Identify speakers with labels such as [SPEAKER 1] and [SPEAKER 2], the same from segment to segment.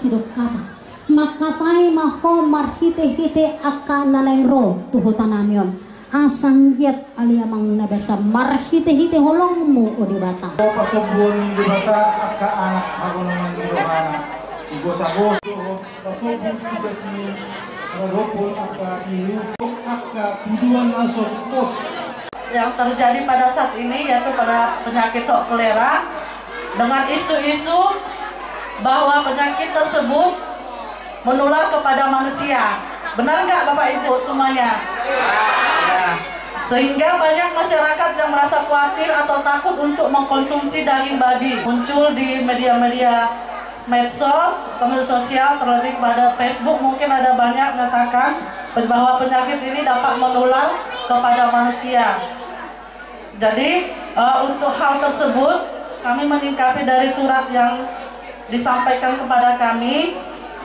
[SPEAKER 1] sidok kata makatai maho marhite-hite aka naneng ro tuhutan namion asang yet aliamang nabasa marhite-hite holongmu o di bata
[SPEAKER 2] pasubun di bata aka anak ako naman irohana igos-agos pasubun juga si Rodopol aka si Yukok aka tuduhan asok kos
[SPEAKER 3] yang terjadi pada saat ini yaitu pada penyakit kolera dengan isu-isu bahwa penyakit tersebut menular kepada manusia. Benar nggak Bapak Ibu semuanya? Ya. Sehingga banyak masyarakat yang merasa khawatir atau takut untuk mengkonsumsi daging babi. Muncul di media-media medsos, media sosial, terlebih pada Facebook mungkin ada banyak menyatakan bahwa penyakit ini dapat menular kepada manusia. Jadi untuk hal tersebut kami menyingkapi dari surat yang disampaikan kepada kami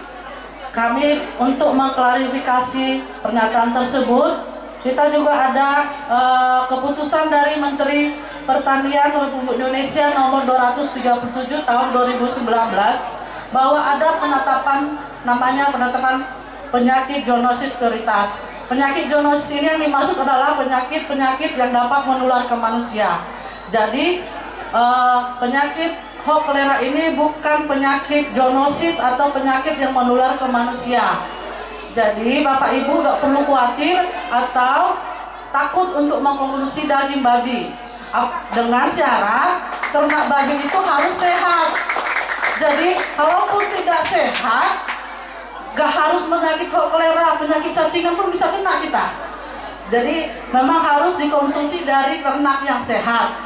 [SPEAKER 3] untuk mengklarifikasi pernyataan tersebut. Kita juga ada keputusan dari Menteri Pertanian Republik Indonesia nomor 237 tahun 2019 bahwa ada penetapan penyakit zoonosis prioritas. Penyakit zoonosis ini yang dimaksud adalah penyakit-penyakit yang dapat menular ke manusia. Jadi penyakit kolera ini bukan penyakit zoonosis atau penyakit yang menular ke manusia. Jadi Bapak Ibu gak perlu khawatir atau takut untuk mengkonsumsi daging babi. Dengan syarat ternak babi itu harus sehat. Jadi kalaupun tidak sehat, gak harus penyakit kolera, penyakit cacingan pun bisa kena kita. Jadi memang harus dikonsumsi dari ternak yang sehat.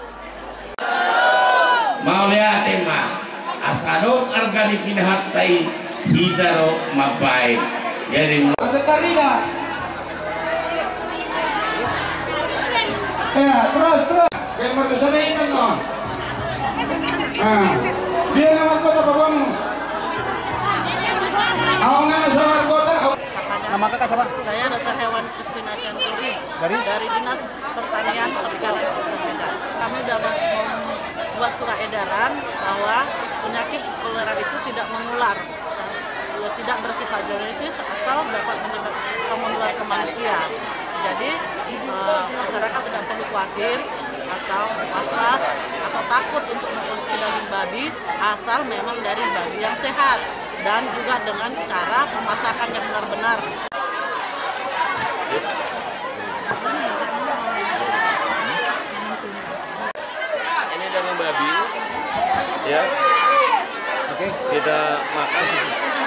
[SPEAKER 4] Mau lihat tema asado organik pinahatai hitaro mapai jadi
[SPEAKER 2] Sekarina ya terus biar mereka sabihin no dia nomor kota babamu awang na sa kota.
[SPEAKER 5] Nama kakak siapa?
[SPEAKER 6] Saya Dr. Hewan Kristina Senturi dari Dinas Pertanian Kabupaten Medan. Kami sudah membuat surat edaran bahwa penyakit kolera itu tidak menular, tidak bersifat zoonosis atau dapat menular ke manusia. Jadi masyarakat tidak perlu khawatir atau was-was atau takut untuk mengkonsumsi daging babi asal memang dari babi yang sehat dan juga dengan cara pemasakan yang benar-benar.
[SPEAKER 7] Ini daging babi, ya. Oke. Kita makan.